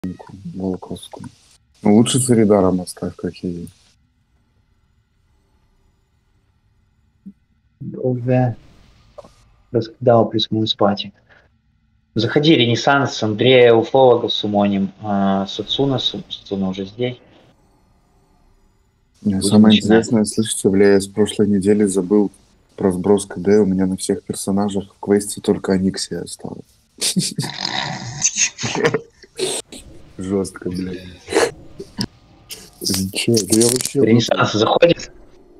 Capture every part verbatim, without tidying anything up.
Волковскую. Ну, лучше с Эридаром оставь, как и есть. Уже раскидал плюс минус пати. Заходи, Ренессанс, Андрея Уфолога сумоним, а, Сацуна, Сацуна уже здесь. Мне Будем самое начинать. интересное, слышите, бля, я с прошлой недели забыл про сброс КД, у меня на всех персонажах в квесте только Аниксия осталось. Жестко, блядь. Че, да я вообще... Ренессанс заходит.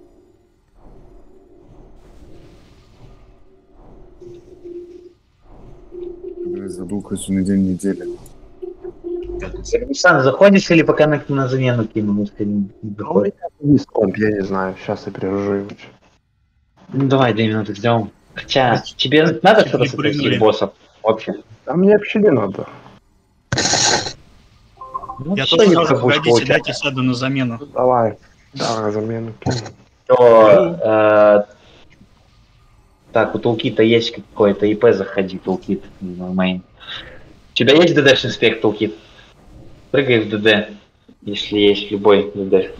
Блядь, забыл какой на день недели. Ренессанс заходишь или пока на, на замену кинул? Если не Ну, у заходит? меня есть комп, я не знаю, сейчас я перережу его. Ну давай, две минуты ждем. Хотя, тебе надо что-то с этих боссов вообще? А мне вообще не надо. Ну, Я всё, тоже не тоже, пробуешь погодите, получать. дайте сяду на замену. Давай. Давай замену кину. То, э, так, у Тулкита есть какой-то ИП, заходи, Тулкит, мейн. У тебя есть ДДшный спек, Тулкит? Прыгай в ДД, если есть любой ДД.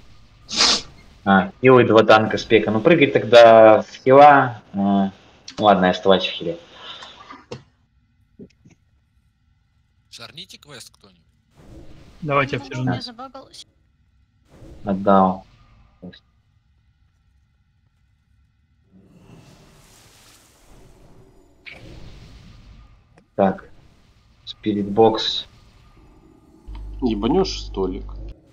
А, хил и два танка спека. Ну прыгай тогда в хила. А, ладно, оставайся в хиле. Шарните квест кто-нибудь. Давайте я все У меня же. забагалось. Отдал. Так. Спиритбокс. Ебанешь столик.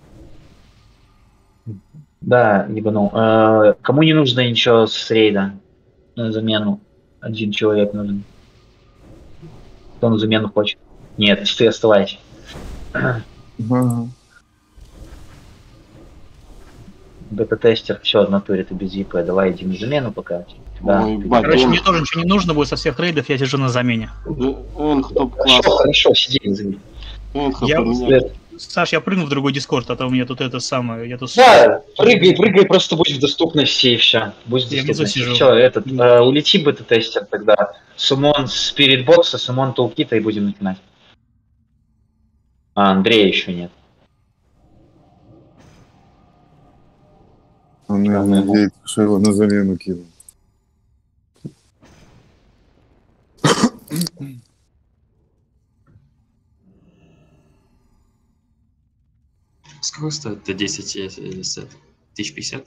Да, ебанул. Э, кому не нужно ничего с рейда? На замену. Один человек нужен. Кто на замену хочет? Нет, ты оставайся. Ага. Бета-тестер, все, в натуре ты без ИП. Давай иди на замену пока. Да. Ой, бать, Короче, он- мне тоже ничего не нужно будет со всех рейдов, я сижу на замене. Энх топ Хорошо, класс. хорошо, сиди на замене. Энха Я поменяли. Саш, я прыгну в другой дискорд, а то у меня тут это самое. Я тут. Да, прыгай, прыгай, просто будь в доступности и все. Будь в Я внизу доступности. сижу. Все, этот, э, улети бета-тестер тогда. Сумон спиритбокса, сумон Тулкита и будем начинать. А, Андрея еще нет. Он, наверное, Ладно. надеется, что его на замену кинул. Сколько стоит д десять э, сет? тысяча пятьдесят?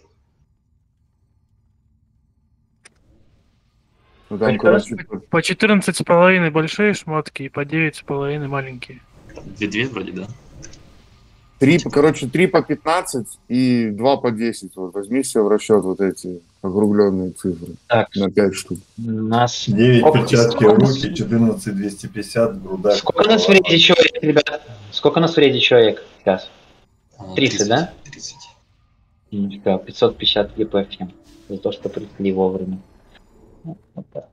Ну там, короче, По четырнадцать с половиной большие шмотки и по девять с половиной маленькие. Две-две вроде, да? три, короче, три по пятнадцать и два по десять. Вот, возьми себе в расчет вот эти округленные цифры. Так, На пять штук. у нас... девять Сколько- перчатки сколько в нас- руки, четырнадцать двести пятьдесят, грудак. Сколько нас в рейде человек, ребят? Сколько нас в рейде человек сейчас? А, тридцать, да? тридцать. Ну, да, пятьсот пятьдесят ЕП всем. За то, что пришли вовремя. Ну, вот так.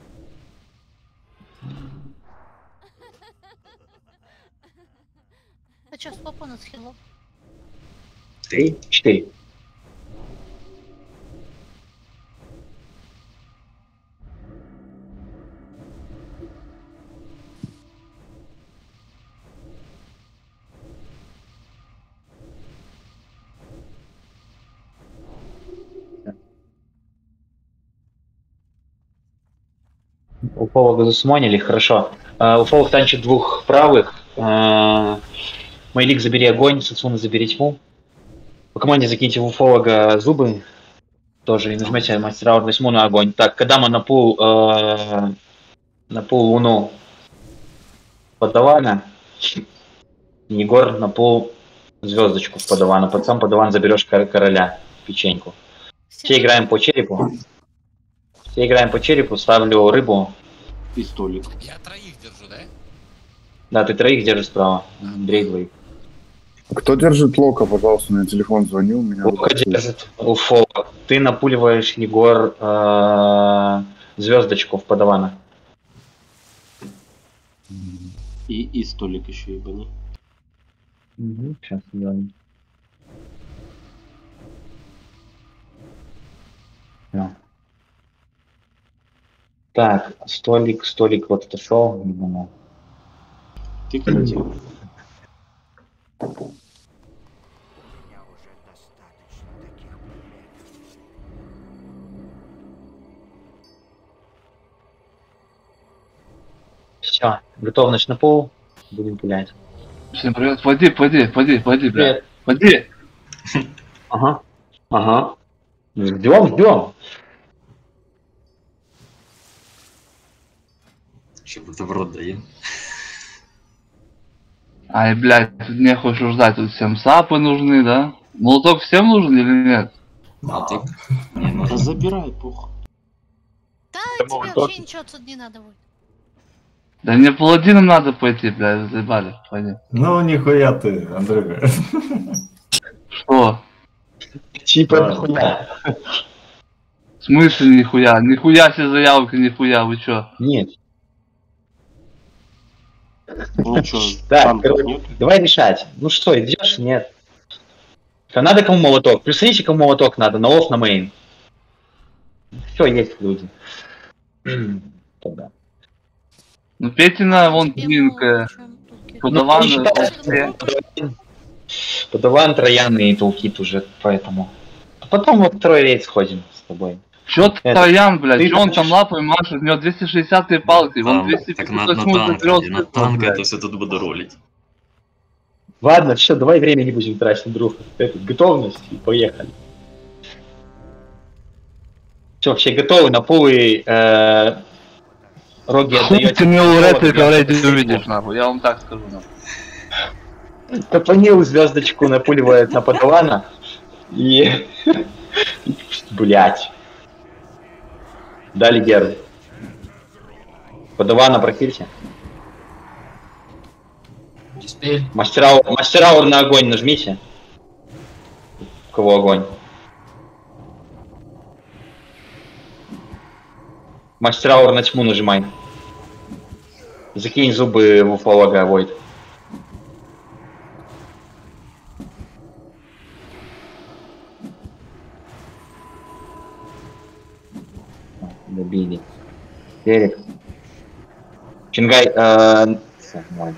А что, сколько у нас хилов? Три, четыре. Уфолога засмонили, хорошо. Uh, Уфолог танчит двух правых. Uh, Майлик, забери огонь, Сацуна, забери тьму. По команде закиньте в уфолога зубы. Тоже и нажмите мастера восьму на огонь. Так, Кадама на пул uh, на пул луну подавана. Егор на пул звездочку в подавана. Под сам подаван заберешь кор- короля, печеньку. Все играем по черепу. Все играем по черепу, ставлю рыбу. И столик. Я троих держу, да? Да, ты троих держишь справа. Андрей двоих. Кто держит Лока, пожалуйста, на телефон звонил. У меня Лука вот- держит Уфо. Ты напуливаешь, Егор, э, звездочку в подавана. И, и столик еще ебани. Угу, сейчас сделаем. Всё. Так, столик, столик вот отошел. Не думал. Ты крутил. Все, готовность на пол. Будем пулять. Всем привет. Пойди, пойди, пойди, пойди, блядь. Привет. Пойди. Ага. Ага. Ждем, ждем. Еще будто в рот даем. Ай, блядь, тут не хочешь ждать, тут всем сапы нужны, да? Молоток всем нужен или нет? Молоток. Не Да нужен. забирай, пух. Да, Да тебе молоток. вообще ничего тут не надо будет. Да мне паладином надо пойти, блядь, заебали, пойди. Ну, нихуя ты, Андрюха. Что? Чипа Да. нахуя. В смысле нихуя? Нихуя себе заявка, нихуя, вы чё? Нет. Ну чё, Так, танков короче, нет? давай решать. Ну что, идешь? Нет. А надо кому молоток? Плюсаните, кому молоток надо, на офф, на мейн. Все, есть люди. Тогда. Ну Петина, вон Тебе длинная. мол, чем тут Подаван, Ну, не считаю, все. что Подаван, троянный и толкит уже, поэтому. А потом вот второй рейд сходим с тобой. Чё Это- Троян, блядь, ты чё он хочешь- там лапой машет, у него двести шестидесятые палки, вон Там, двести так на, пятьдесят на восемь танк, заберёт иди, на слышно, танк блядь. это все тут буду ролить. Ладно, все, давай время не будем тратить, друг. Это, готовность и поехали. Все, все готовы, на пулы э, роги Хуй отдаете. ты мне у Вот, Ретта я говорить не последний. увидишь, нахуй, я вам так скажу, нахуй. Топанил звездочку напуливает на подавана и... Блять. Дали геру. Подавана прохильте. Диспель. Мастера, мастера на огонь нажмите. У кого огонь? Мастера на тьму нажимай. Закинь зубы в уфолога, Войд. Добили. Терек. Чингай, э... всё, нормально.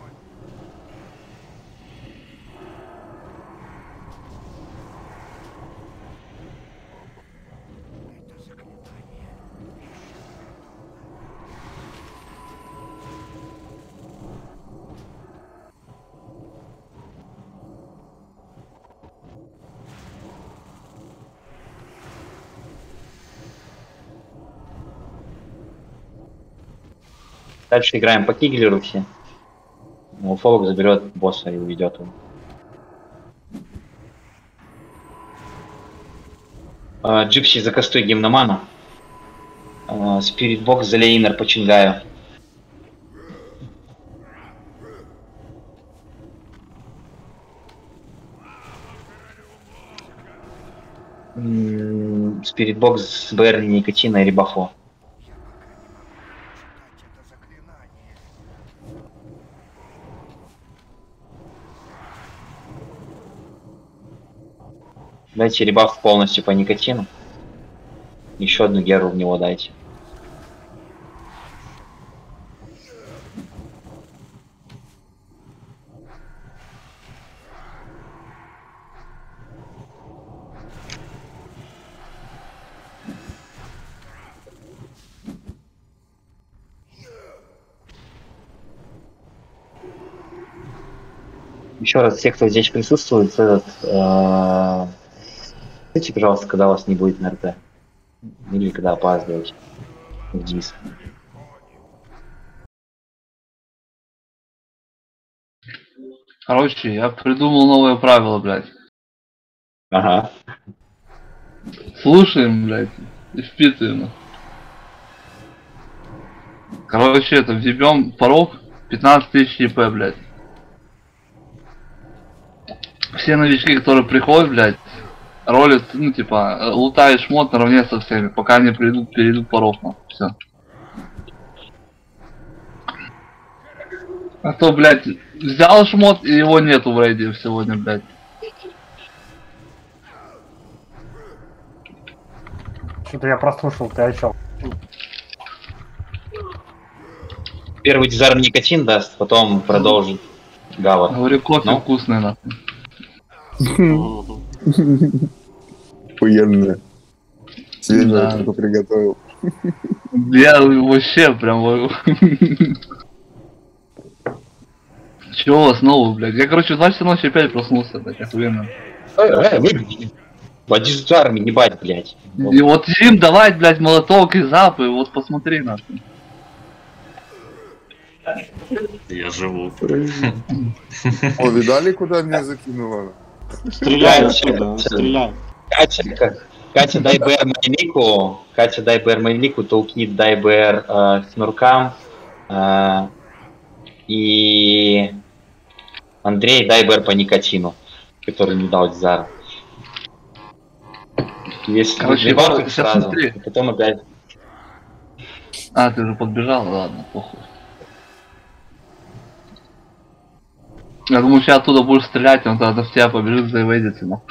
Дальше играем по Киглеру все. Уфолог заберет босса и уведет его. А, Джипси закастуй гимномана. А, Спиритбокс за Лейнер по Чингаю. М, Спиритбокс с Берни, Никотина и Рибафо. Дайте ребаф полностью по никотину. Еще одну геру в него дайте. Еще раз, все, кто здесь присутствует, этот, э, скажите, пожалуйста, когда вас не будет на РТ. Или когда опаздываете. Вниз. Короче, я придумал новое правило, блядь. Ага. Слушаем, блядь, и впитываем. Короче, это, въебем порог пятнадцать тысяч ЕП, блядь. Все новички, которые приходят, блядь, ролят, ну, типа, лутают шмот наравне со всеми, пока они придут, перейдут порог, нахуй, все. А то, блядь, взял шмот, и его нету в рейде сегодня, блядь. Что-то я прослушал, ты о чем? Первый дизайнер никотин даст, потом продолжит Гава. Говорю, кофе Ну? вкусный, нахуй. Охуенно. Сегодня Да. я только приготовил. Я вообще прям... Чего снова, блядь? Я, короче, в два часа ночи опять проснулся, блядь, охуенно. Эй, эй, вы, Вадис с армией, не бать, блядь. И вот им давать, блядь, молоток и запы, вот посмотри нахуй. Я живу. О, видали, куда меня закинуло? Стреляй отсюда, стреляй. Катя, Катя, дай БР Майлику, Катя, дай БР Майлику, Толкит, дай БР э, Снуркам, э, и Андрей, дай БР по никотину, который не дал Дзар. Если Короче, выбивал вот их сейчас сразу, смотри. и потом опять... А, ты уже подбежал? Ладно, похуй. Я думаю, сейчас оттуда будешь стрелять, он тогда в тебя побежит, заеведется, но.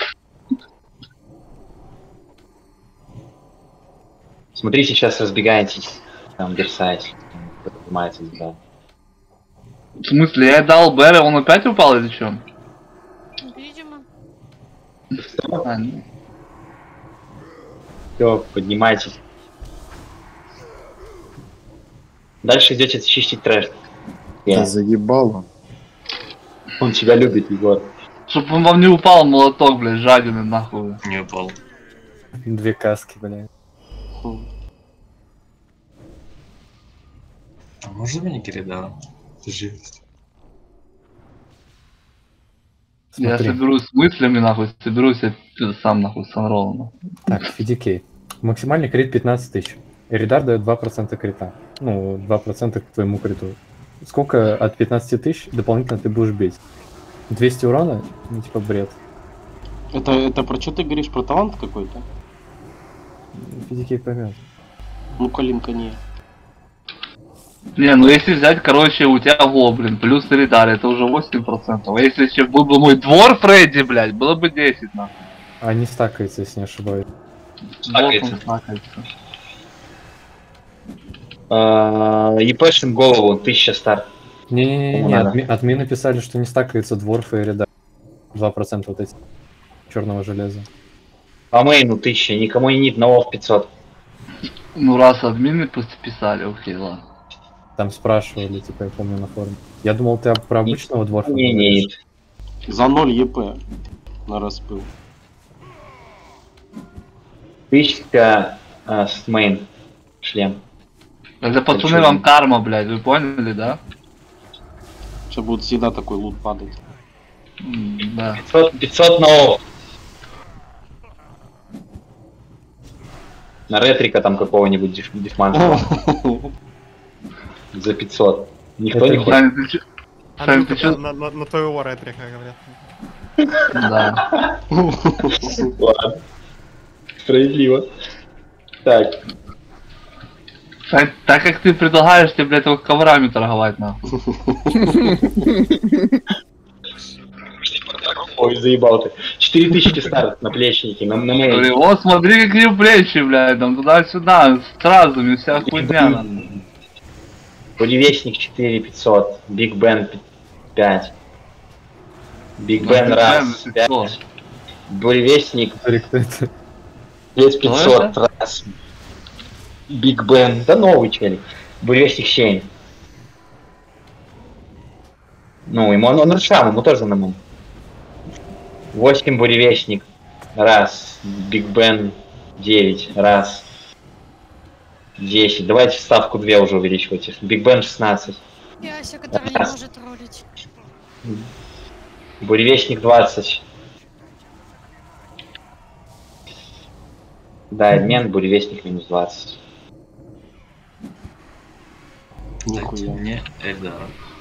Смотри, сейчас разбегаетесь, там, Берсайс, поднимается, да. В смысле, я дал Бэра, он опять упал или чё? Видимо. А, ну. Все, поднимайтесь. Дальше идете чистить трэш. Да заебало. Он тебя любит, Егор. Чтоб он вам не упал молоток, блядь, жадины нахуй. Не упал. Две каски, блядь. А можно мне Кирида? Жесть. Я Смотри. соберусь с мыслями, нахуй, соберусь, я сам нахуй с Анролом. Так, Фидикей. Максимальный крит пятнадцать тысяч. Эридар дает два процента крита. Ну, два процента к твоему криту. Сколько от пятнадцати тысяч дополнительно ты будешь бить? двести урона? Ну, типа бред. Это, это про что ты говоришь? Про талант какой-то? Фидикей поймет. Ну, Калинка не. Не, ну если взять, короче, у тебя гоблин плюс Эридар, это уже восемь процентов. А если еще был бы мой двор Фредди, блядь, было бы десять, нахуй. А не стакается, если не ошибаюсь. Стакается. Вот он стакается. ЕПшин голову, тысяча старт. Не-не-не, Надо. адми, админы написали, что не стакается дворф и Эридар. два процента вот эти черного железа. По мейну тысяча, никому не нит, на в пятьсот. Ну раз админы пусть писали, окей, ладно. Там спрашивали, типа, я помню на форуме. Я думал, ты про обычного дворфа Не, говоришь. не, За ноль ЕП на распыл. тысяча э, с мейн шлем. Это пацаны вам карма, блядь, вы поняли, да? Сейчас будет всегда такой лут падать. М, Да. пятьсот, пятьсот на оф. На ретрика там какого-нибудь диш- дешманского. За пятьсот. Никто Это не хочет. Саня, ты чё? Саня, ты чё? На, на, на твоего ретрика говорят. Да. Ладно. Справедливо. Так, Сань, так как ты предлагаешь тебе, блядь, вот коврами торговать, нахуй. ой, заебал ты. четыре тысячи старт на плечники, на, на мейн. Говорю, вот смотри, какие плечи, блядь, там туда-сюда, сразу, мне вся хуйня, нахуй. Буревестник четыре пятьсот, Биг Бен пять. Биг Ну, Бен Биг раз, Бен пять. пятьсот. Буревестник Смотри, кто это. пять пятьсот раз. Биг Бен, да новый челик. Буревестник семь. Ну, ему он, он решал, ему тоже на мон. восемь буревестник. Раз. Биг Бен девять. Раз. десять. Давайте ставку две уже увеличивайте. Биг Бен шестнадцать. Яся, который не Раз. может ролить. Буревестник двадцать. Да, обмен, буревестник минус двадцать. Дайте Нихуя. мне Эльдара.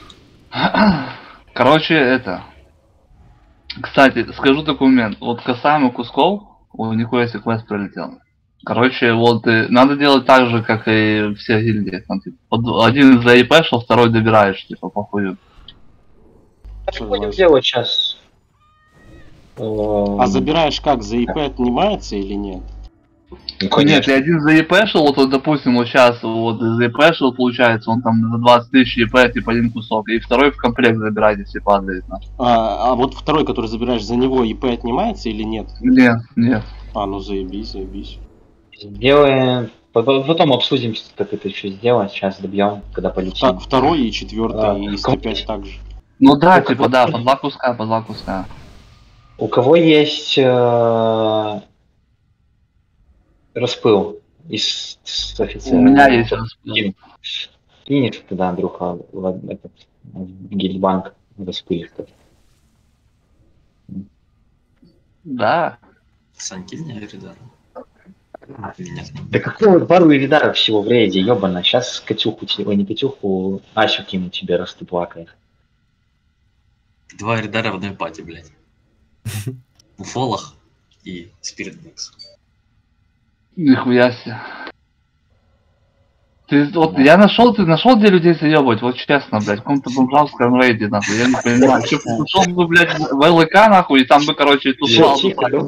Короче, это. Кстати, скажу такой момент. Вот касаемо кусков, у нихуя себе квест пролетел. Короче, вот э, надо делать так же, как и все гильдии. Там, типа, под- один за ИП шел, второй добираешь, типа, похую. Будем делать сейчас. А забираешь как? За ИП отнимается или нет? Нет, я один за ИП шел, вот, вот допустим, вот сейчас вот за ИП шел, получается, он там за двадцать тысяч ИП, типа, один кусок, и второй в комплект забирать, если падает. нахуй. А, а вот второй, который забираешь за него, ИП отнимается или нет? Нет, нет. А, ну заебись, заебись. Сделаем. Потом потом обсудим, как это еще сделать. Сейчас добьем, когда полетим. Так, второй и четвертый, А, и ком- сто пять также. Ну да, У типа кого- да, по два куска, по два куска. У кого есть э, распыл из с офицера? У меня есть распыл. Кинь. Кинешь туда, Андрюха, в этот в гильдбанк распылишь. Да. Сань, кинь мне Эридара. Меня с ним. Да какого пару Эридаров всего в рейде, ёбана. Сейчас Катюху, те- ой, не Катюху, Асю кину тебе, раз ты плакаешь. Два Эридара в одной пати, блядь. У Фолах и Спирит Бокс. Нихуя себе. Ты вот я нашел, ты нашел, где людей заебывать, вот честно, блядь, в каком-то бомжавском рейде, нахуй, я не понимаю. Че, нашел бы, блядь, в ЛК, нахуй, и там бы, короче, тусовал.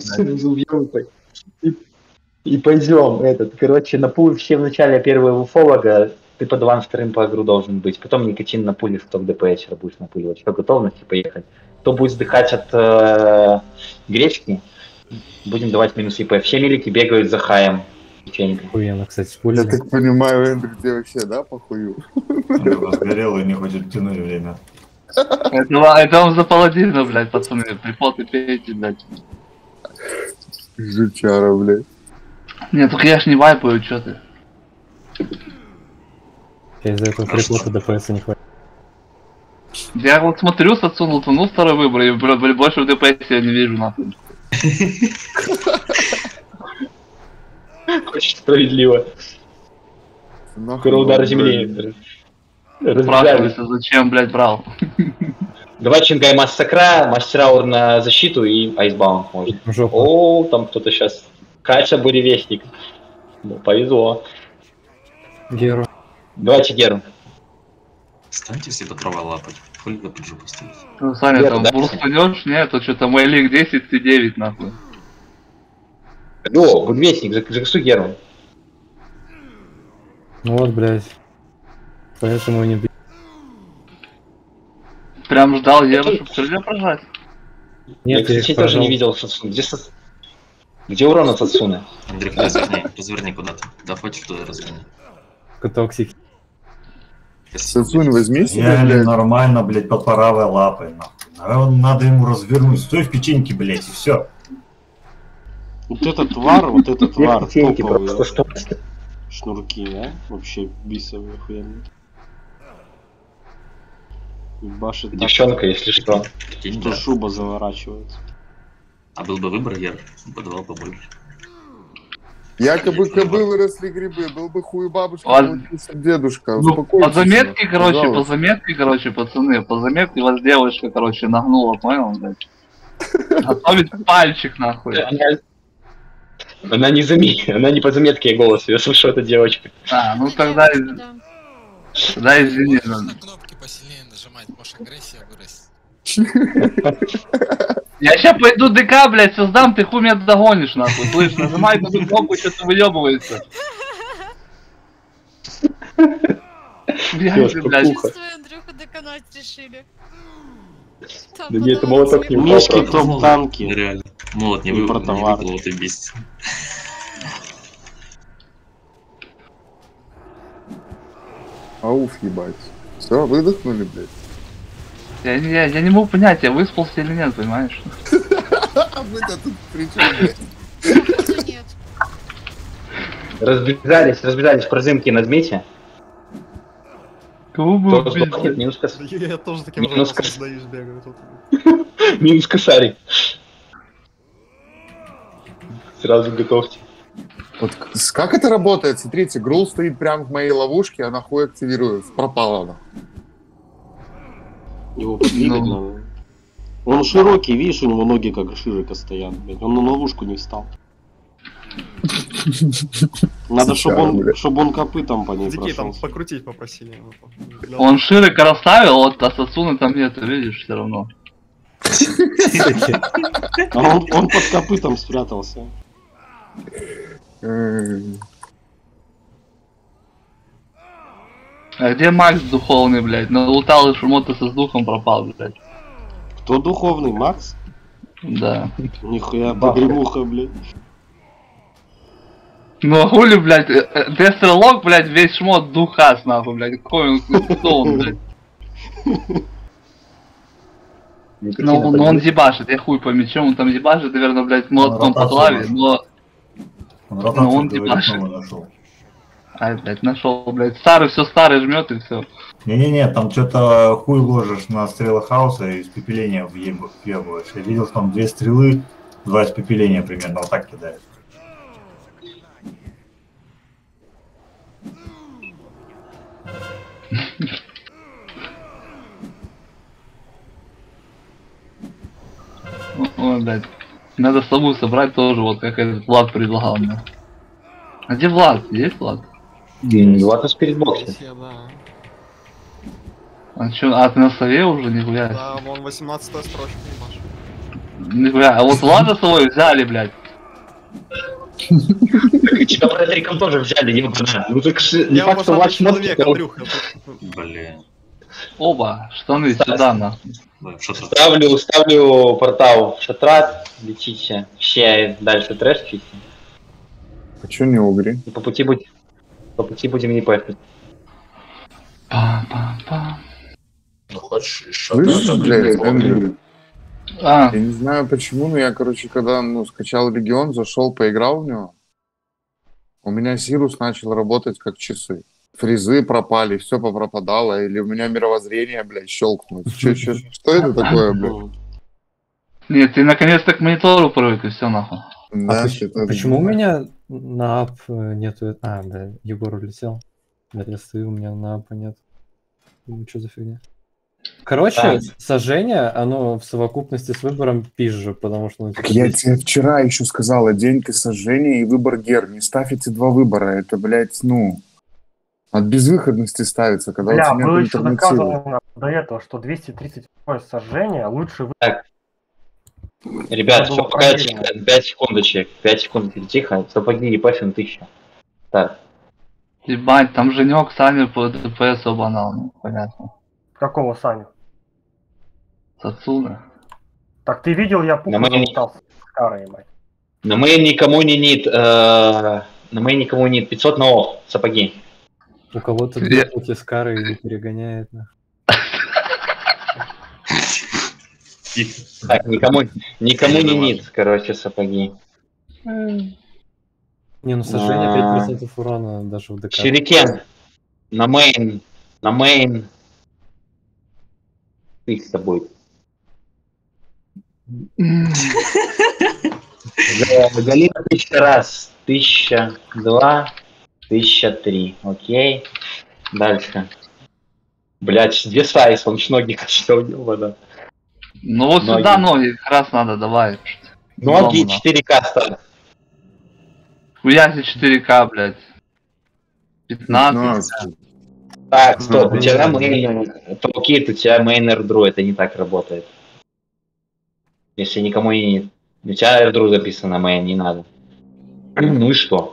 И, и пойдем, этот, короче, на пул все в начале первого уфолога, ты под ван вторым по игру должен быть, потом Никотин напулишь, кто в ДПСера будешь напуливать, что готовности поехать. Кто будет сдыхать от э, гречки, будем давать минус ИП. Все милики бегают за хаем. Печенька. Охуенно, кстати, Я пульно. так понимаю, Эндрю, ты вообще, да, похую? Он сгорел и не хочет тянуть время. Это, ва- это вам за паладина, блядь, пацаны, припоты пейте, блядь. Жучара, блядь. Нет, только я ж не вайпаю, чё ты. Я из-за этого приплота ДПС не хватит. Я вот смотрю, отсунул ну второй выбор, и бля, бля, больше в ДПС я не вижу, нахуй. Очень справедливо. Скоро удар земли. Разбежались. Спрашивается, зачем, блядь, брал. Давай Чингай Массакра, Мастер на защиту и Айсбаунд может. Жопа. О, там кто-то сейчас. Кача буревестник. Ну, повезло. Геру. Давайте Геру. Станьте все по трава лапать. Хули на пиджу поставить. Ну, Саня, Геру, там да? бурстанешь? Нет, тут что-то Мэйлик десять и девять, нахуй. О, буревестник, зак- заксу Геру. Ну вот, блядь. Поэтому и не б- Прям ждал Еву, чтобы крылья прожать. Я, Нет, я кстати, их тоже не прожал. видел Сацуны. Где, Сац- Где урон от Сацуны? Андрюх, разверни, разверни куда-то. Да хочешь туда разверни. Токсик. Сацунь, возьми себе, Реально блядь. нормально, блядь, под правой лапой, нахуй. Надо ему развернуть. Стой в печеньке, блядь, и все. Вот этот вар, вот этот Две вар, печеньки топовый, просто, что? шнурки, а? Вообще бисовые охуенные. Ебашит так, Девчонка, если что. Кинь, что да. шуба заворачивается. А был бы выбор, я бы давал побольше. Якобы кобы выросли грибы, был бы хуй бабушка, Ладно. получился дедушка. Ну, Успокойтесь, по заметке, короче, по пожалуйста. заметке, короче, пацаны, по заметке вас девушка, короче, нагнула, понял, блядь? Готовить пальчик, нахуй. Она, она не заме... она не по заметке голос, я слышу, это девочка. А, ну тогда, Девочка, да. тогда извини. Можешь ну. на кнопки посильнее нажимать, может агрессия вырастет. Я ща пойду ДК, блядь, создам, ты хуй меня догонишь, нахуй, слышь, нажимай на эту кнопку, что-то выебывается. Блядь, Девушка, блядь. пуха. Чувствую, Андрюху доконать решили. Там Да нет, подавал молоток не тебе- упал, Мишки правда. топ-танки. Ну, реально. Молот не Не выбрал, про не товар. выпал, вот и бесит. Ауф, ебать. Все, выдохнули, блядь. Я, я, я не могу понять, я выспался или нет, понимаешь? А вы-то тут при чем, блядь? Кажется, нет. Разбежались, разбежались прозымки на Дмите. Кого бы Кто убить? сдохнет, минус, кос... Я тоже таким же Минус вопросом кос- задаюсь, бегаю тут. минус косарик. Сразу готовьте. Вот к- с- как это работает? Смотрите, Грул стоит прямо в моей ловушке, она хуй активируется. Пропала она. Его подвигать Ну. надо. Он широкий, видишь, у него ноги как широко стоят, блядь. Он на ловушку не встал. Надо, чтобы Сучара, он, блядь. чтобы он копытом по ней Дикий там прошелся. покрутить попросили. его. Для- Он широко расставил, вот, а Сацуны там нету, видишь, все равно. А он, он под копытом спрятался. Эй, А где Макс духовный, блядь? Налутал и шмотался с духом пропал, блядь. Кто духовный, Макс? Да. Нихуя, погремуха, блядь. Ну а хули, блядь, Дестрелок, блядь, весь шмот духас, нахуй, блядь. Какой он, кто он, блядь. Ну, ну он дебашит, я хуй пойми, чем он там дебашит, наверное, блядь, молотком по клаве, но... Он но он ротацию, говорит, дебашит. новую нашел. А, блядь, нашел, блядь, старый, все старый жмет и все. Не-не-не, там что-то хуй ложишь на стрелы хаоса и испепеление въебываешь. Я видел, что там две стрелы, два испепеления примерно, вот так кидает. Ой, блядь. Надо саму собрать тоже, вот как этот Влад предлагал мне. А где Влад? Есть Влад? Влад на спиритбоксе. А чё, а ты на сове уже, нихуя? Да, вон восемнадцатая строчка, ебашь. Нихуя, а вот Влада с собой взяли, блядь. Тебя провериком тоже взяли, ебаная. Ну так не Я факт, что можно ваш человек, мозг... Андрюха. Блин. Оба, штаны сюда, нахуй. Ставлю, ставлю портал в шатрат, лечите. Все дальше трэш чисти. А чё не угри? И по пути будем... По пути будем не поехать. Па-па-па. Ну хочешь еще? Слышишь, блядь, Эндрю? А. Я не знаю почему, но я, короче, когда ну, скачал Легион, зашел, поиграл в него, у меня Сирус начал работать как часы. Фризы пропали, все попропадало, или у меня мировоззрение, блядь, щелкнуло. Че, че, что это такое, блядь? Нет, ты наконец-то к монитору привык, и все нахуй. Да, а почему, почему у меня на ап нету... А, да, Егор улетел. Да, я стою, у меня на апа нет. Ну, что за фигня? Короче, А. сожжение, оно в совокупности с выбором пизже, потому что... Ну, Так я тебе вчера еще сказала, день ты сожжения и выбор гер. Не ставь эти два выбора, это, блядь, ну... От безвыходности ставится, когда Бля, у тебя было нет еще альтернативы. доказано до этого, что двести тридцать сожжения лучше вы... Так. Ребят, Это все, было пока проверено. тихо, пять секундочек, пять секунд тихо, сапоги и паффин тысяча. Так. Ебать, там Женек Саню по ДПС обанал, ну, понятно. Какого Саню? Сацуна. Так ты видел, я пуху На моем- залутал с карой, ебать. На мейн никому не нит, э, на мейн никому не нит, пятьсот на офф, сапоги. У кого-то две пути с карой не перегоняет. нахуй. Так, никому, никому не нит, короче, сапоги. Не, ну сожжение пять процентов урона даже в ДК. Шерикен. На мейн. На мейн. Их с тобой. Галина тысяча раз. Тысяча два. Тысяча три. Окей. Дальше. Блять, две сайз, он ноги качал, вода. Ну вот Ноги. сюда ноги как раз надо добавить. Ноги четыре ка ставь. Хуяси четыре ка, блядь. пятнадцать. Так, стоп, у тебя мейн, Толкит, у тебя мейн эрдру, это не так работает. Если никому не нет. У тебя эрдру записано мейн, не надо. Ну и что?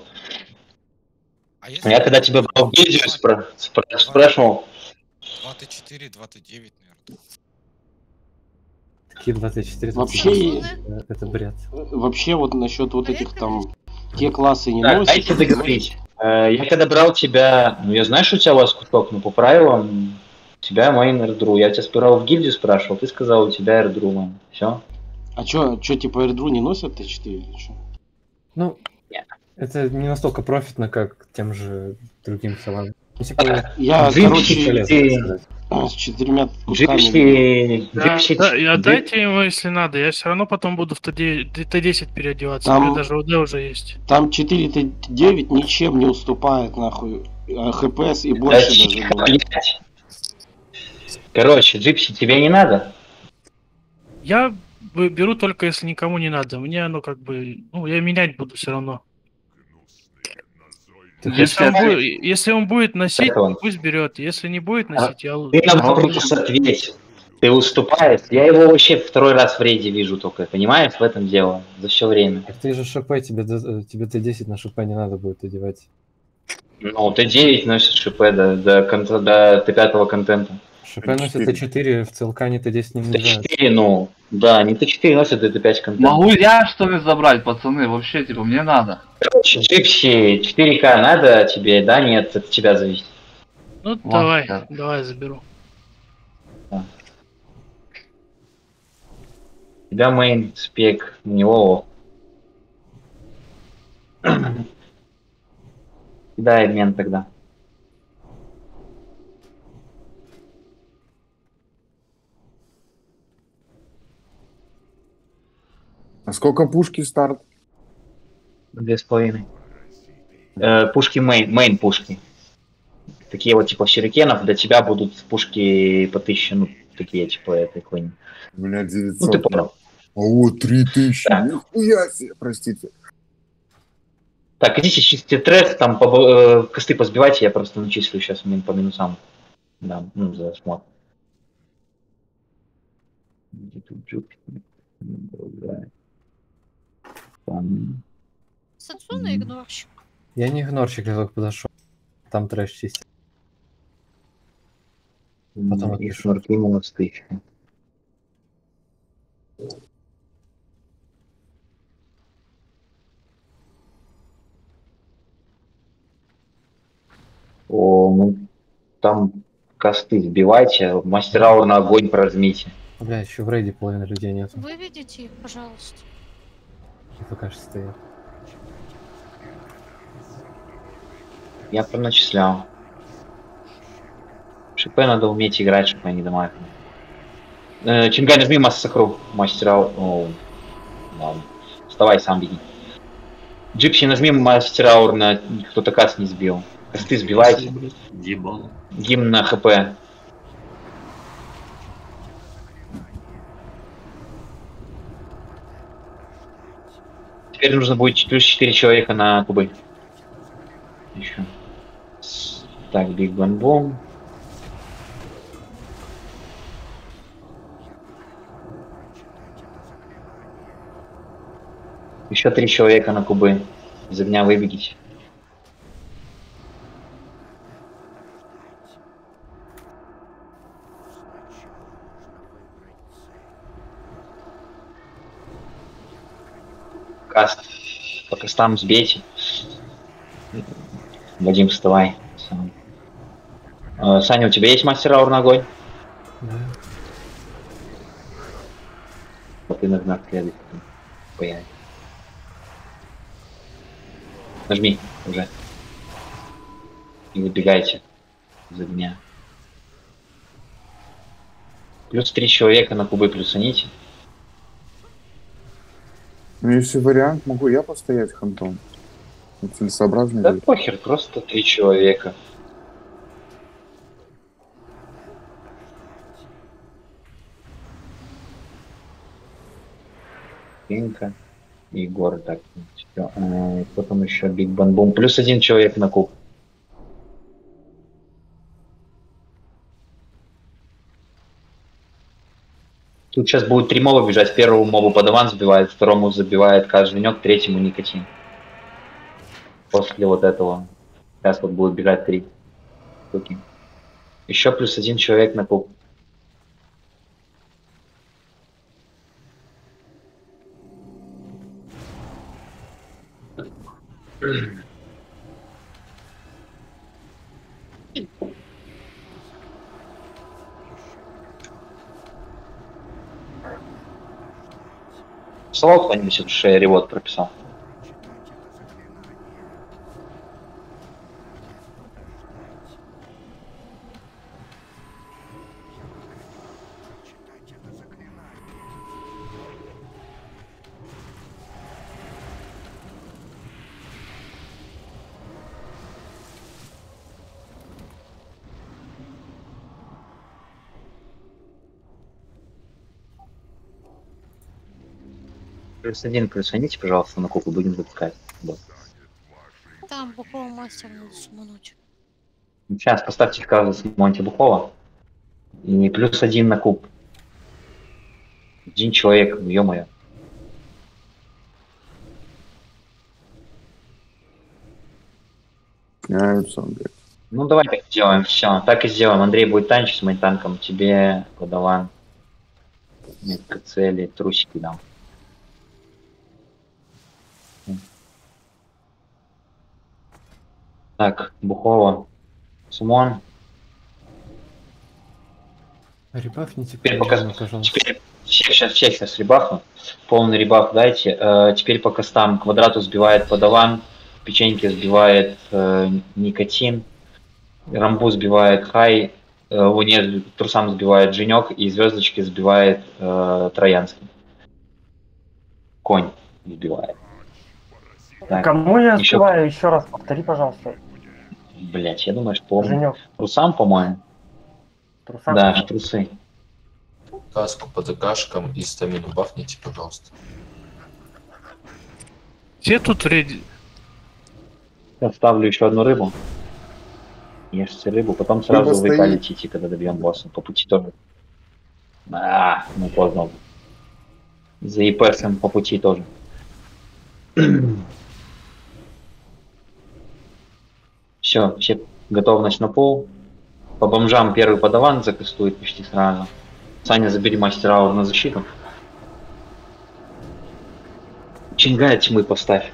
А Я когда тебя брал в гильдию, спра- спра- спрашивал, два тэ четыре, два тэ девять, наверное. Такие двадцать четыре. Вообще, это, это бред. вообще вот насчет вот этих там, те классы не так, носят. дайте договорить. Э, Я когда брал тебя, ну я знаю, что у тебя у вас кусок, но по правилам у тебя мейн эрдру. Я тебя спирал в гильдию спрашивал, ты сказал, у тебя эрдру мейн. Все? А чё, чё, типа эрдру не носят тэ четыре или чё? Ну, это не настолько профитно, как тем же другим салам. Ну, типа, Я, Джипси, короче, ты- с четырьмя кусками. Джипси, Да, Джипси, да, и Джип- отдайте ему, если надо. Я все равно потом буду в тэ десять переодеваться. Там- У меня даже ОД уже есть. Там четыре тэ девять ничем не уступает, нахуй. а ХПС и Да больше даже тихо, бывает. блядь. Короче, Джипси, тебе не надо? Я бы- беру только если никому не надо. Мне оно как бы... Ну, я менять буду все равно. Если он, будет, если он будет носить, Это он. пусть берет. Если не будет носить, я... Ты на вопрос ответь. Ты уступаешь. Я его вообще второй раз в рейде вижу только. Понимаешь, в этом дело. За все время. Так ты же ШП, тебе, д- тебе тэ десять на ШП не надо будет одевать. Ну, тэ девять носит ШП до, до, конта- до тэ пять контента. ШП носит тэ четыре, в ЦЛК не тэ десять не тэ влезает. четыре, ну, да, не тэ четыре носит, до тэ пять контента. Могу я что ли забрать, пацаны? Вообще, типа, мне надо. Короче, Джипси, четыре ка надо тебе, да, нет, от тебя зависит. Ну, Ладно, давай, да. давай, заберу. тебя мейн спек, у него. Дай обмен тогда. А сколько пушки старт? Две с половиной. Э, пушки мейн, мейн пушки. Такие вот типа щурикенов, для тебя будут пушки по тысяче, ну, такие типа этой хуйни. У меня девятьсот. Ну ты понял. О, три тысячи. Да. Нихуя себе, простите. Так, идите чистите трек, там по, э, косты позбивайте, я просто начислю сейчас мин по минусам. Да, ну, за смотр. Сацуна игнорщик. Я не игнорщик, я только подошел. Там трэш чистит. Потом И отпишу. шнурки минус тысяча. О, ну там косты сбивайте, мастера на огонь прожмите. Бля, еще в рейде половины людей нет. Выведите их, пожалуйста. И пока что стоят. Я проначислял. ШП надо уметь играть, чтобы они дома. Э, Чингай, нажми массакру. Мастера. О, ладно. Вставай, сам беги. Джипси, нажми мастера на кто-то каст не сбил. Косты сбивайте. Ебало. Гимн на хп. Теперь нужно будет плюс четыре человека на кубы. Еще. Так, Биг Бен Бом. Еще три человека на кубы. Из огня выбегите. Каст. По кастам сбейте. Вадим, вставай. Сам. Э, Саня, у тебя есть мастер аур на огонь? Да. Вот и на знак следует. Появится. Нажми уже. И выбегайте из огня. Плюс три человека на кубы плюсаните. Ну, если вариант, могу я постоять хантом. Это целесообразно. Да будет. похер, просто три человека. Пинка и Егор, так. Всё. А, потом еще Биг Бан Бум. Плюс один человек на куб. Тут сейчас будет три моба бежать. Первому мобу подаван забивает, второму забивает кажденек, третьему никотин. После вот этого. Сейчас вот будет бежать три штуки. Еще плюс один человек на куб. Слава кто-нибудь, это же я ревод прописал. Плюс один плюсаните, пожалуйста, на куб, будем запускать. Вот. Там бухого мастера надо сумануть. Сейчас поставьте каждый с Монти Бухова. И плюс один на куб. Один человек, ё-моё. Меняются, блядь. Ну давай так сделаем, все. Так и сделаем. Андрей будет танчить с моим танком. Тебе подаван. Метка цели, трусики дам. Так, Бухова. Сумон. Ребафните, Теперь, пока... пожалуйста. Теперь все сейчас, всех сейчас ребафну. Полный ребаф дайте. Э, теперь по костам. Квадрату сбивает подаван. Печеньки сбивает э, никотин. Рамбу сбивает хай. Э, Луне трусам сбивает Женек. И звездочки сбивает э, Троянский. Конь сбивает. Так, Кому я еще... сбиваю? Еще раз повтори, пожалуйста. Блять, я думаю, что помню. Женек. Трусам, по-моему. Трусам? Да, трусы. Каску по ДКшкам и стамину бафните, пожалуйста. Где тут реди? Я ставлю еще одну рыбу. Ешьте рыбу, потом сразу Рыба в ВК стоит. летите, когда добьем босса. По пути тоже. А, ну поздно. За ИПСом по пути тоже. Все, все готовность на пол. По бомжам первый подаван закастует почти сразу. Саня, забери мастер аур на защиту. Чингая тьмы поставь.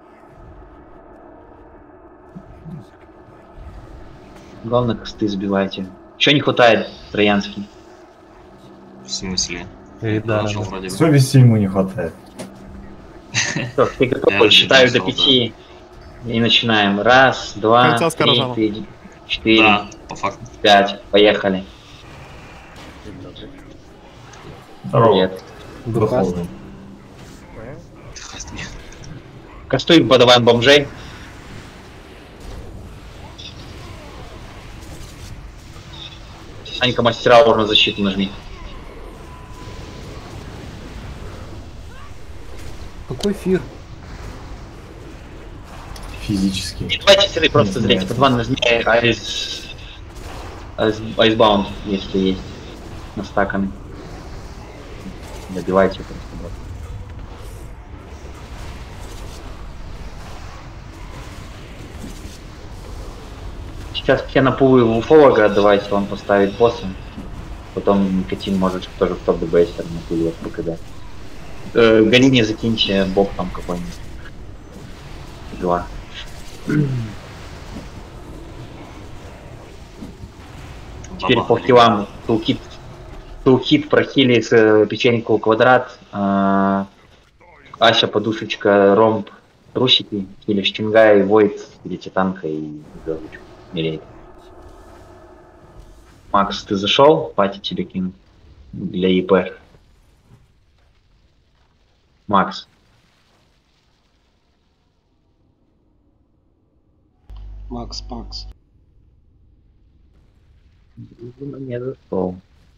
Главное, косты сбивайте. Чего не хватает, Троянский? В смысле? Эридар. Нашел вроде бы. Совести ему не хватает. Что, ты готов? Я Считаю уже до нашел, пяти. И начинаем. Раз, два, Конца с три, Каражаном. пять, четыре, Да, по факту. пять. Поехали. Здорово. Привет. Духовный. Кастуй, подаваем бомжей. Санька, мастера аур на защиту нажми. Какой фир? Физически. И давайте сюда просто Нет, зрите. нет. Под ван нажми айс... айс... Айсбаунд, если есть. Настаканный. Добивайте просто. брат. Сейчас все на пулы в уфолога отдавайте, он поставит босса. Потом Никотин может тоже в топ ДБС на пулю вас покидать. Э, Галине закиньте боб там какой-нибудь. Два. Теперь по хилам. Тулкит. Тулкит прохили с э, печеньку квадрат. э, Ася, подушечка, ромб, трусики. Или Штингай, Войд, или Титанка и звездочку. Милей. Макс, ты зашел? Пати тебе кину. Для ИП. Макс. Макс, Макс. Не зашел.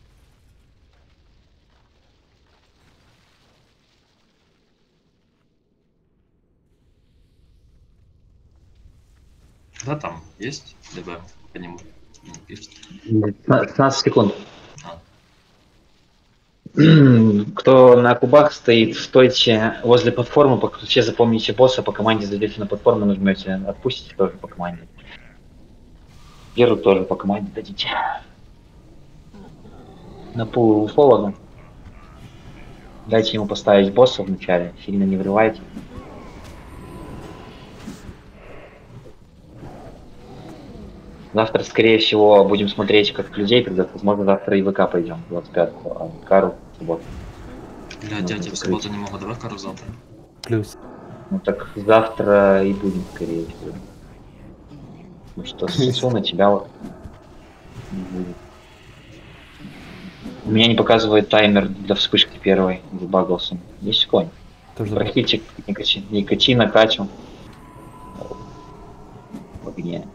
Да, там есть ДБ по нему? Не пишет. пятнадцать секунд. Кто на кубах стоит, стойте возле платформы, пока все запомните босса, по команде зайдете на платформу, нажмете, отпустите тоже по команде. Геру тоже по команде дадите. На пул уфолога. Дайте ему поставить босса вначале, сильно не врывайте. Завтра, скорее всего, будем смотреть, как людей придет. Возможно, завтра и ВК пойдем, двадцать пятого, а Кару в субботу. Бля, дядя, в субботу не могу, давай кару завтра. Плюс. Ну так завтра и будем, скорее всего. Ну что, сосу на тебя вот. не будет. У меня не показывает таймер для вспышки первой, забагался. Есть конь. Прохитик, никотин, никотина, Катю. В огне.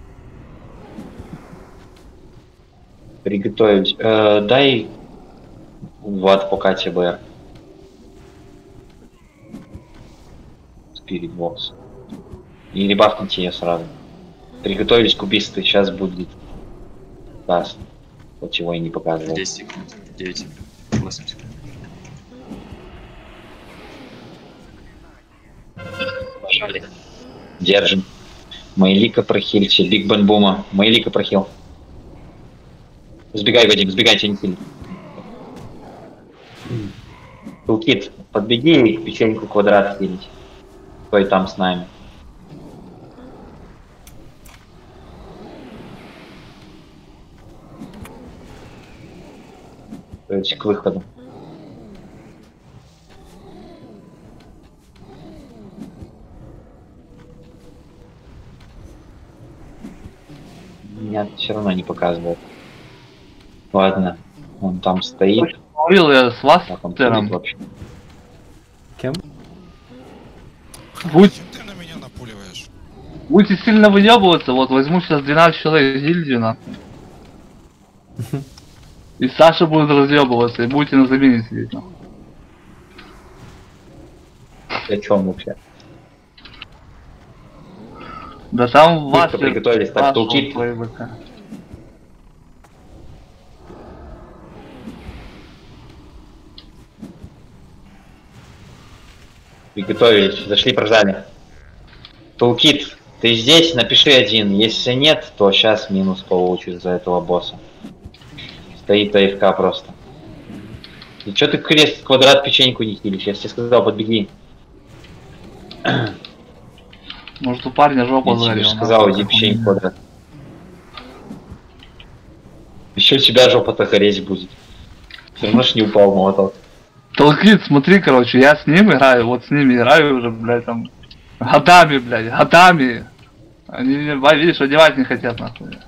Приготовить. Э, дай ват по Кате БР. Спирит бокс. И ребафните ее сразу. Приготовились кубисты, сейчас будет даст. Вот чего я не показывал. десять секунд, девять, восемь секунд. Пожалуй. Держим. Мейлика прохильте, Биг Бен Бума. Мейлика прохил. Сбегай, Вадим, сбегай, тебя не хилит. Тулкит, подбеги и печеньку квадрат хилить. Стой там с нами. То есть к выходу. Нет, все равно не показывает. Ладно, он там стоит. Говорил я с вас, как он Тером. ходит вообще. Кем? Будь... Ты на меня напуливаешь. Будете сильно выебываться, вот возьму сейчас двенадцать человек в гильдию, нахуй. И Саша будет разъебываться, и будете на замене сидеть, нахуй. О чем вообще? Да там вас приготовились, так толкит. Приготовились, зашли, прожали. Тулкит, ты здесь? Напиши один. Если нет, то сейчас минус получишь за этого босса. Стоит АФК просто. И чё ты крест, квадрат, печеньку не хилишь? Я тебе сказал, подбеги. Может у парня жопа Я тебе загорела. сказал, иди печеньку квадрат. Еще у тебя жопа-то гореть будет. Все равно ж не упал молоток. Толкит, смотри, короче, я с ним играю, вот с ними играю уже, блядь, там, годами, блядь, годами. Они меня, видишь, одевать не хотят, нахуй.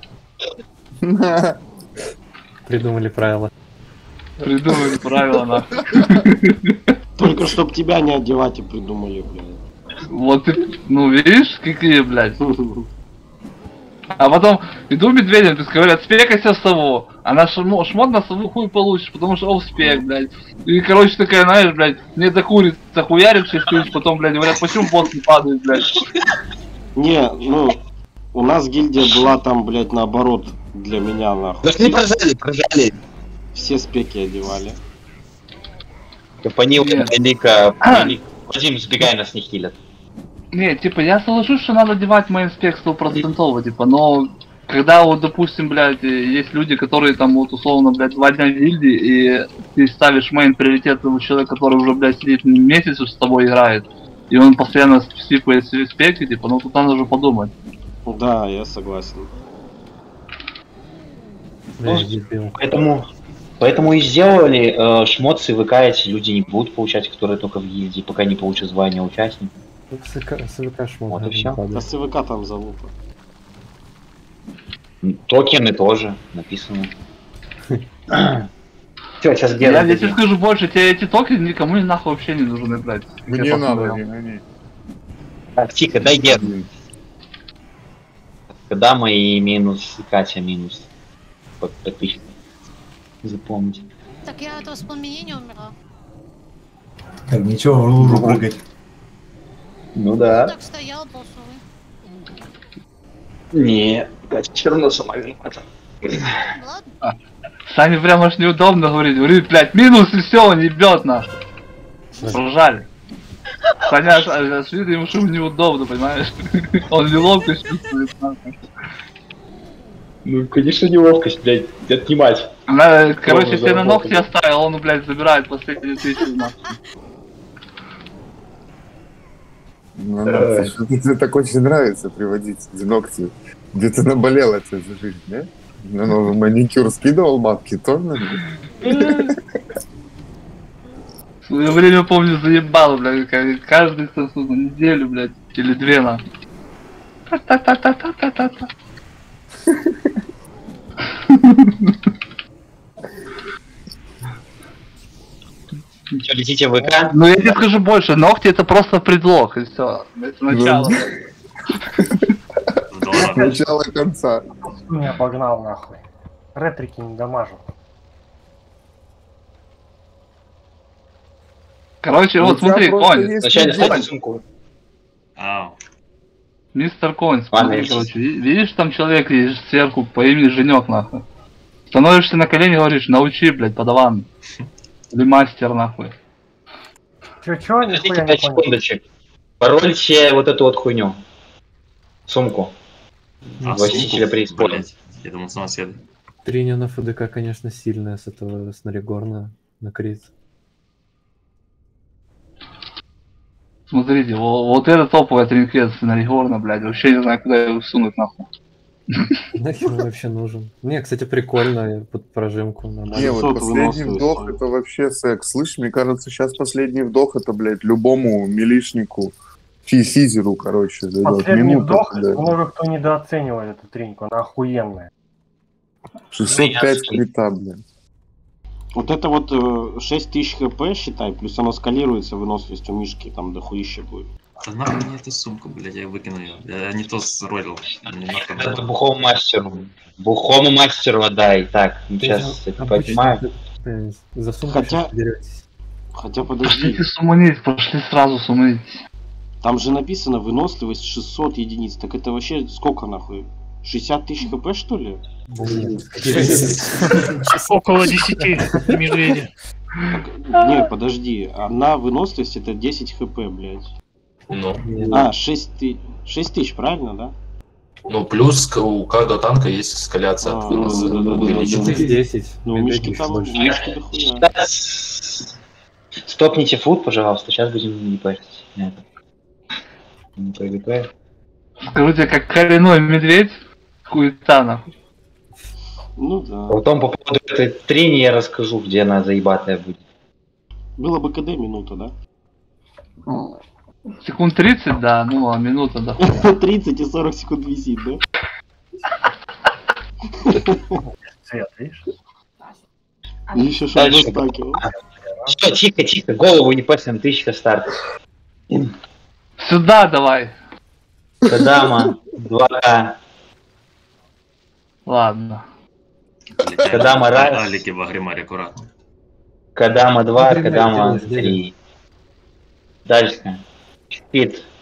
Придумали правила. Придумали правила, нахуй. Только чтоб тебя не одевать и придумали, блядь. Вот ты, ну видишь, какие, блядь. А потом иду медведем, то есть говорят, спекайся в сову. А на шмо, шмот на сову хуй получишь, потому что оф спек, блядь. И короче такая, знаешь, блядь, мне до курица хуярит шесть тысяч, потом, блядь, говорят, почему босс не падает, блядь. Не, ну, у нас гильдия была там, блядь, наоборот, для меня, нахуй. Да не прожали, прожали. Все спеки одевали. Капанил, Велика, Вадим, сбегай, нас не хилят. Не, типа, я соглашусь, что надо девать мейнспек стопроцентово, типа, но когда вот, допустим, блядь, есть люди, которые там вот условно, блядь, два дня в гильдии, и ты ставишь мейн приоритет у человека, который уже, блядь, сидит месяц с тобой играет, и он постоянно сипает спеки, типа, ну тут надо же подумать. Да, я согласен. Ну, поэтому, поэтому и сделали э, шмот с ВК, эти люди не будут получать, которые только в гильдии, пока не получат звание участника. С ВК шмот. Вот и все. Да с ВК там залупа. Токены тоже написано. Все, сейчас Я, делаем. я тебе скажу больше, тебе эти токены никому не нахуй вообще не нужны, блядь. Мне надо, не гони. Так, тихо, дай гер. Когда мои минус, Катя минус. Под подписчик. Запомните. Так я от воспламенения умерла. Так, ничего, в лужу прыгать. Ну да. Так стоял боссовый. Не, Катя все равно сама виновата. А, Сане прям аж неудобно говорить. Говорит, блядь, минус и все, он ебет нахуй. Ржали. Саня аж, аж, аж видно, ему что неудобно, понимаешь? Он неловко чувствует нахуй. Ну, конечно, неловкость, блядь, отнимать. Она, короче, все на ногти оставил, он, блядь, забирает последние тысячи нахуй. Ну, да, тебе так очень нравится приводить эти ногти. Где-то наболело это за жизнь, да? Ну, ну, маникюр скидывал матки, тоже? В свое время, помню, заебало, блядь, каждый неделю, блядь, или две нахуй. Та-та-та-та-та-та-та. Что, летите в ВК? Ну я тебе скажу больше, ногти это просто предлог, и все. Это начало. Начало конца. Меня погнал нахуй. Ретрики не дамажу. Короче, вот смотри, Конь. Вначале ставь сумку. Ау. Мистер Конь, Ладно, смотри, я короче, ви- видишь там человек есть сверху по имени Женек, нахуй. Становишься на колени, говоришь, научи, блядь, подаван. Или мастер, нахуй. Чё-чё, Подождите нихуя не пять понял. секундочек. Парольте вот эту вот хуйню. Сумку. А, Властителя сумку? преисподней. Блядь, я думал, самоседы. Триню на ФДК, конечно, сильная с этого Снаригорна на крит. Смотрите, во- вот это топовая тринкет с Наригорна, блядь, вообще не знаю, куда его сунуть, нахуй. Нахер он вообще нужен? Не, кстати, прикольно, под прожимку нормально. Не, вот последний вдох это вообще секс. Слышь, мне кажется, сейчас последний вдох это, блядь, любому милишнику, фи- физеру, короче, зайдет. Последний Минута, вдох, блядь. много кто недооценивает эту треньку, она охуенная. шестьсот пять крита, блядь. Вот это вот э, шесть тысяч хп, считай, плюс оно скалируется, выносливость у Мишки там дохуища будет. Да нахуй мне эту сумку, блядь, я выкину ее. Я не то сролил. Это бухому мастеру. Бухому мастеру отдай. Так, сейчас это понимаю. За сумку Хотя- сейчас беретесь. Хотя подожди, Пошлите суманить, пошли сразу суманить. там же написано выносливость шестьсот единиц, так это вообще сколько нахуй? шестьдесят тысяч хп что ли? Около десяти медведя. Так, не, подожди, одна выносливость это десять хп, блядь. Ну, А, шесть тысяч, правильно, да? ну плюс к- у каждого танка есть эскаляция от А, вынос- да, да, да, да, увеличивания. да. десять. Ну, у Мишки там, у больше. Мишки дохуя. Стопните фуд, пожалуйста. Сейчас будем не парить. Нет. Не приготовим. Скажу тебе, как коренной медведь, хуета нахуй. Ну да. Потом по поводу этой трени я расскажу, где она заебатая будет. Было бы КД минута, да? Секунд тридцать, да, ну а минута, да. тридцать и сорок секунд висит, да? Цвет, видишь? И еще что Дальше. стакивал. Все, тихо, тихо, голову не пасем, тысяча старт. Сюда давай. Кадама, два К. Ладно. Кадама раз, Алики в Агримаре, аккуратно. Кадама два, Например, Кадама делай, три. Дальше. Спид.